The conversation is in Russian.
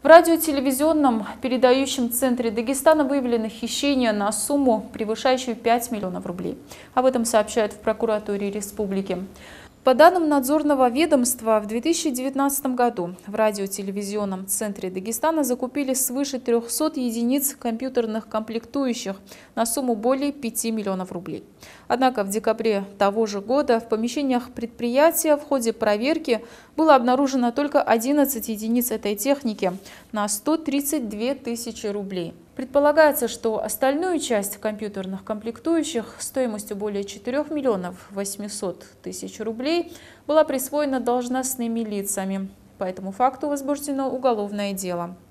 В радиотелевизионном передающем центре Дагестана выявлено хищение на сумму, превышающую 5 миллионов рублей. Об этом сообщают в прокуратуре республики. По данным надзорного ведомства, в 2019 году в радиотелевизионном центре Дагестана закупили свыше 300 единиц компьютерных комплектующих на сумму более 5 миллионов рублей. Однако в декабре того же года в помещениях предприятия в ходе проверки было обнаружено только 11 единиц этой техники на 132 тысячи рублей. Предполагается, что остальную часть компьютерных комплектующих стоимостью более 4 миллионов 800 тысяч рублей была присвоена должностными лицами. По этому факту возбуждено уголовное дело.